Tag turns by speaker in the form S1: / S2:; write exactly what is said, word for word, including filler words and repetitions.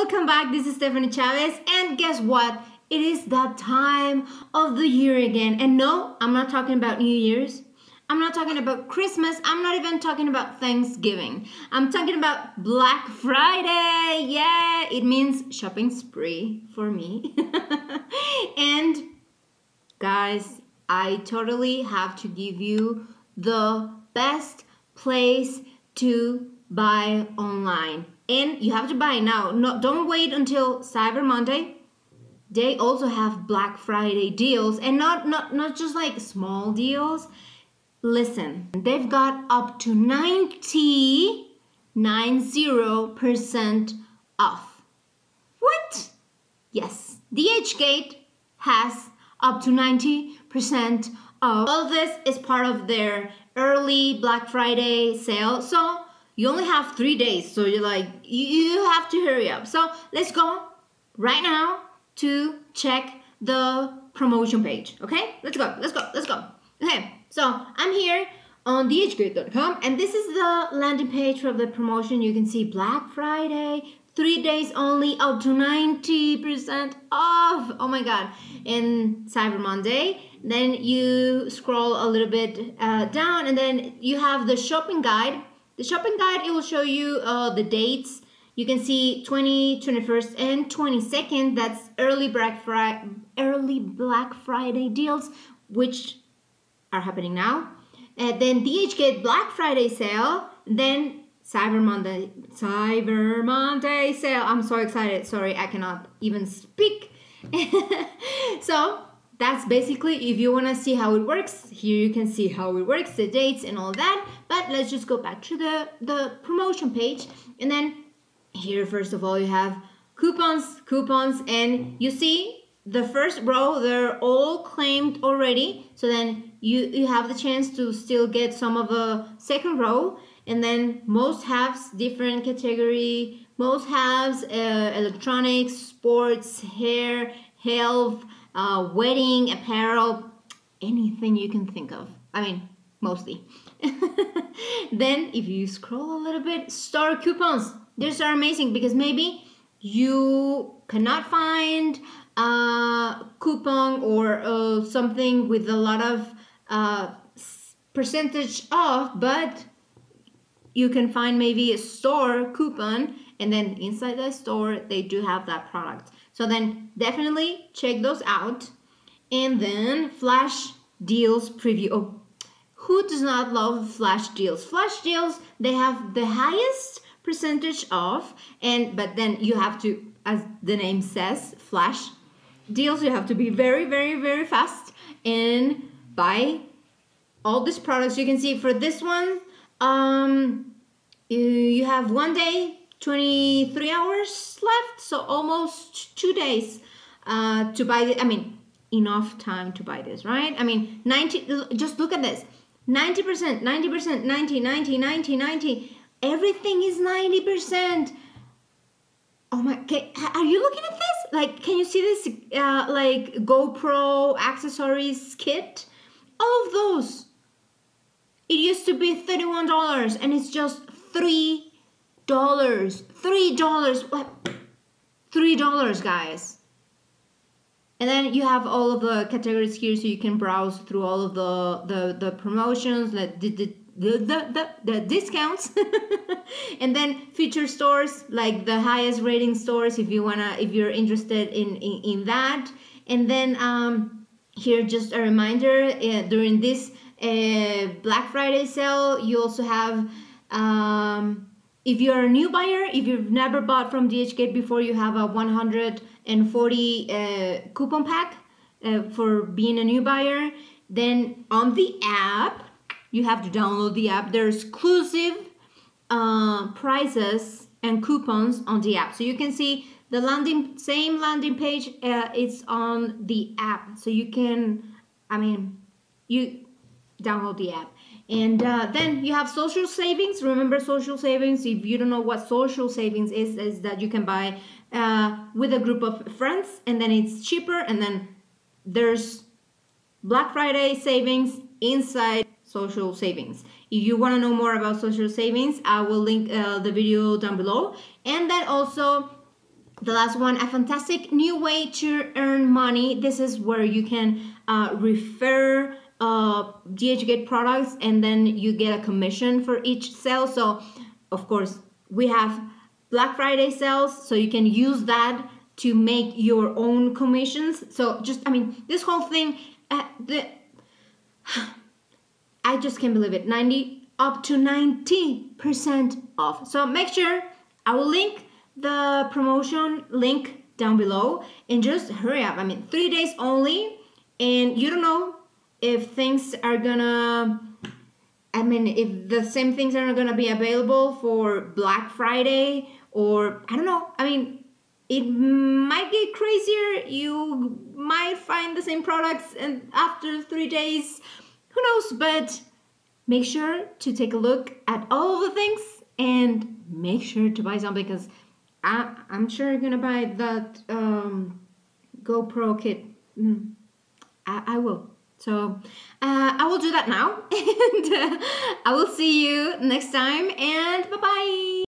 S1: welcome back. This is Stephanie Chavez, and guess what? It is that time of the year again. And no, I'm not talking about New Year's. I'm not talking about Christmas. I'm not even talking about Thanksgiving. I'm talking about Black Friday. Yeah, it means shopping spree for me. And guys, I totally have to give you the best place to buy online. And you have to buy now. No, don't wait until Cyber Monday. They also have Black Friday deals, and not, not, not just like small deals. Listen, they've got up to ninety, ninety percent off. What? Yes, DHgate has up to ninety percent off. All this is part of their early Black Friday sale. So you only have three days. So you're like, you, you have to hurry up. So let's go right now to check the promotion page. Okay, let's go, let's go, let's go. Okay, so I'm here on D H gate dot com, and this is the landing page for the promotion. You can see Black Friday, three days only, up to ninety percent off. Oh my God. And Cyber Monday. Then you scroll a little bit uh, down, and then you have the shopping guide. The shopping guide, it will show you uh, the dates. You can see twenty, twenty-first, and twenty-second. That's early Black Friday, early Black Friday deals, which are happening now. And then DHgate Black Friday sale. Then Cyber Monday, Cyber Monday sale. I'm so excited. Sorry, I cannot even speak. So that's basically, if you want to see how it works, here you can see how it works, the dates and all that. But let's just go back to the, the promotion page. And then here, first of all, you have coupons, coupons, and you see the first row, they're all claimed already. So then you, you have the chance to still get some of the second row. And then most halves, different category, most halves, uh, electronics, sports, hair, health, uh, wedding, apparel, anything you can think of. I mean, mostly. Then if you scroll a little bit, store coupons. These are amazing because maybe you cannot find a coupon or uh, something with a lot of uh, percentage off, but you can find maybe a store coupon, and then inside the store they do have that product. So then definitely check those out. And then flash deals preview. Oh, who does not love flash deals? Flash deals, they have the highest percentage off, and but then you have to, as the name says, flash deals, you have to be very, very, very fast and buy all these products. You can see for this one, um, you, you have one day, twenty-three hours left, so almost two days uh, to buy it. I mean, enough time to buy this, right? I mean, ninety, just look at this, ninety percent, ninety percent, ninety, ninety, ninety, ninety, everything is ninety percent. Oh my, okay, are you looking at this? Like, can you see this, uh, like, GoPro accessories kit? All of those. It used to be thirty-one dollars, and it's just three dollars. three dollars. What? three dollars, guys. And then you have all of the categories here, so you can browse through all of the, the, the promotions, like the, the, the, the, the discounts. And then feature stores, like the highest rating stores, if you wanna, if you're interested in, in, in that. And then um, here, just a reminder, uh, during this uh, Black Friday sale, you also have, um, if you're a new buyer, if you've never bought from DHgate before, you have a one hundred forty uh, coupon pack uh, for being a new buyer. Then on the app, you have to download the app. There's exclusive uh, prices and coupons on the app. So you can see the landing, same landing page, uh, it's on the app. So you can, I mean, you download the app. And uh, then you have social savings. Remember social savings, if you don't know what social savings is, is that you can buy uh, with a group of friends, and then it's cheaper, and then there's Black Friday savings inside social savings. If you want to know more about social savings, I will link uh, the video down below. And then also the last one, a fantastic new way to earn money. This is where you can uh, refer uh, DHgate products and then you get a commission for each sale. So of course we have Black Friday sales, so you can use that to make your own commissions. So just, I mean, this whole thing, uh, the I just can't believe it, ninety up to ninety percent off. So make sure, I will link the promotion link down below and just hurry up. I mean, three days only, and you don't know if things are gonna, I mean, if the same things are gonna be available for Black Friday, or I don't know. I mean, it might get crazier. You might find the same products and after three days, who knows? But make sure to take a look at all of the things and make sure to buy something, because I, I'm sure you're gonna buy that um, GoPro kit. Mm, I, I will. So uh, I will do that now, and uh, I will see you next time, and bye-bye.